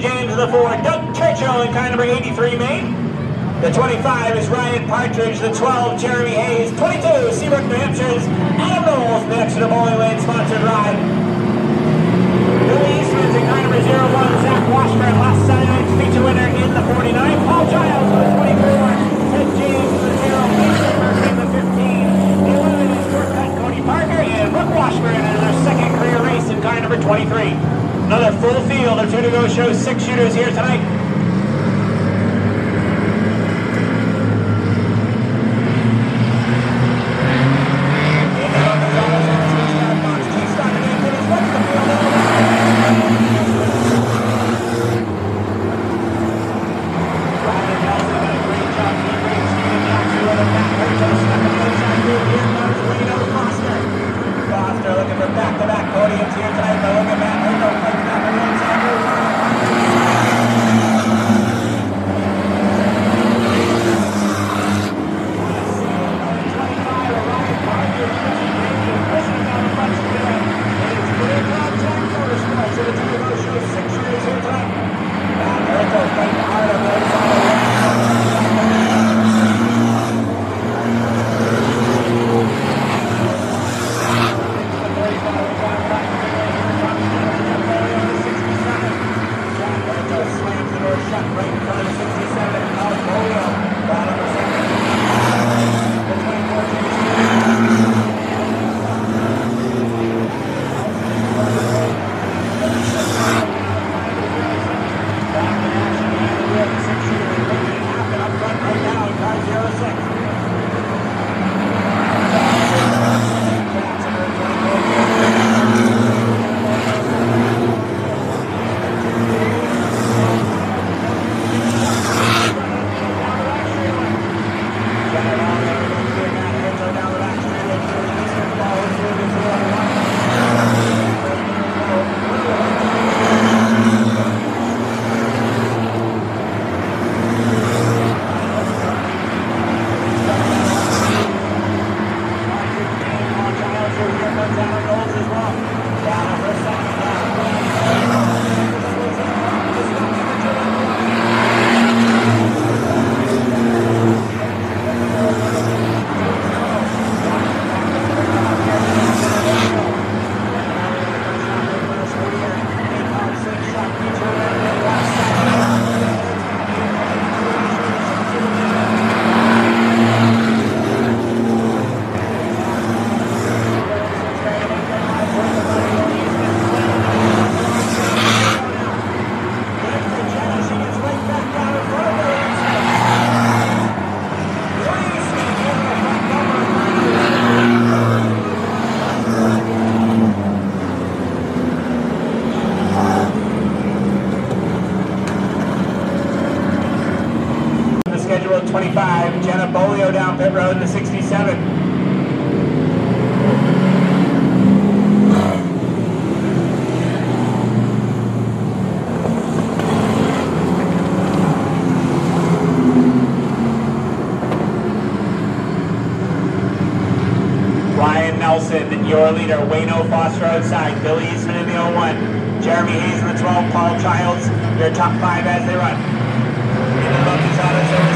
James in the 4, Doug Churchill in car number 83, Maine. The 25 is Ryan Partridge, the 12, Jeremy Hayes, 22, Seabrook, New Hampshire's Adam Knowles, the Exeter Bowling Lane sponsored ride. Billy Eastman's in car number 01, Zach Washburn, last Saturday night's feature winner in the 49, Paul Giles with the 24, Ted James with the 0, Mason Murphy in the 15, the 11 is shortcut Cody Parker, and Brooke Washburn in their second career race in car number 23. Another full field of 2 to go shows 6 shooters here tonight. Looking for back-to-back podiums here tonight. But look at that. Schedule 25, Jenna Bolio down pit road in the 67. Ryan Nelson, your leader, Wayno Foster outside, Billy Eastman in the 01, Jeremy Hayes in the 12, Paul Childs, your top 5 as they run. In the Bucky's Auto Service